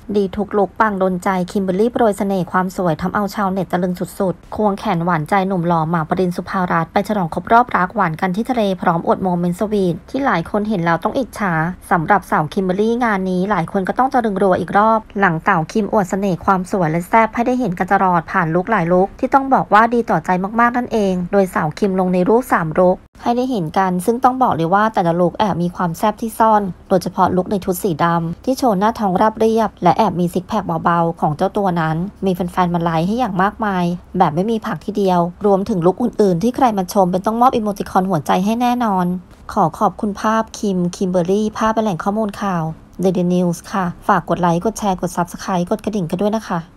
ดีทุกลุกปังโดนใจคิมเบอรรี่โปรยเสน่ห์ความสวยทำเอาชาวเน็ตตะลึงสุดๆควงแขนหวานใจหนุ่มหล่อหมากปรินสุภารัตน์ไปฉลองครบรอบรักหวานกันที่ทะเลพร้อมอวดโมเมนต์สวีทที่หลายคนเห็นแล้วต้องอิจฉาสำหรับสาวคิมเบอรรี่งานนี้หลายคนก็ต้องตะลึงรัวอีกรอบหลังเต่าคิมอวดเสน่ห์ความสวยและแซ่บให้ได้เห็นกันตลอดผ่านลุคหลายลุคที่ต้องบอกว่าดีต่อใจมากๆนั่นเองโดยสาวคิมลงในรูป3ลุคให้ได้เห็นกันซึ่งต้องบอกเลยว่าแต่ละลุคแอบมีความแซ่บที่ซ่อนโดยเฉพาะลุคในชุดสีดำที่โชว์หน้าท้องราบเรียบและแอบมีซิกแพคเบาๆของเจ้าตัวนั้นมีแฟนๆมาไลค์ให้อย่างมากมายแบบไม่มีผักทีเดียวรวมถึงลุคอื่นๆที่ใครมาชมเป็นต้องมอบอิโมติคอนหัวใจให้แน่นอนขอบคุณภาพคิมเบอรรี่ภาพเป็นแหล่งข้อมูลข่าว Daily News ค่ะฝากกดไลค์กดแชร์กด Subscribe กดกระดิ่งกันด้วยนะคะ